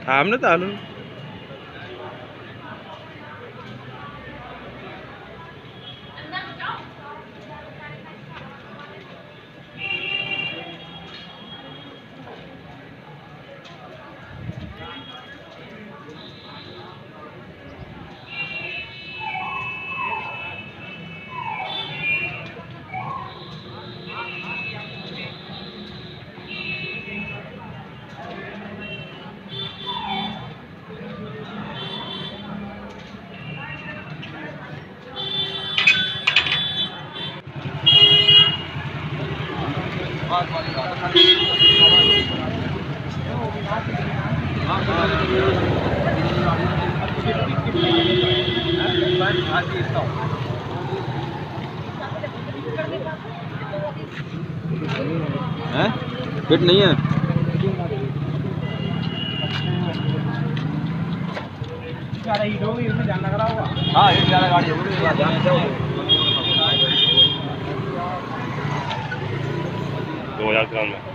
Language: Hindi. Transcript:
हमने तो आलू है फिट नहीं है। हाँ एक ज़्यादा गाड़ी होगी 2000 में